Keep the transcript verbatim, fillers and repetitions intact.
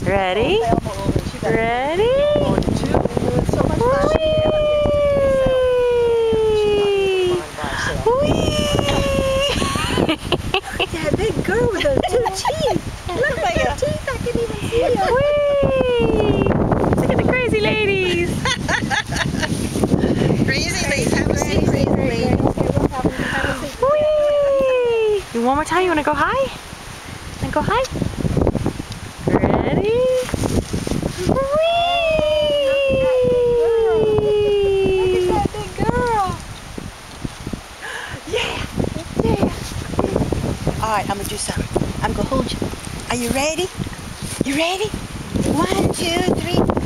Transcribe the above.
Ready? Ready? That big girl with those two teeth. Look at her teeth. I can even see her. Look at the crazy ladies. Crazy ladies. Have a seat, crazy ladies. Whee! You one more time? You want to go high? And go high? Ready? Whee! Look at that big girl. Yeah. Yeah. All right, I'm going to do something. I'm going to hold you. Are you ready? You ready? One, two, three.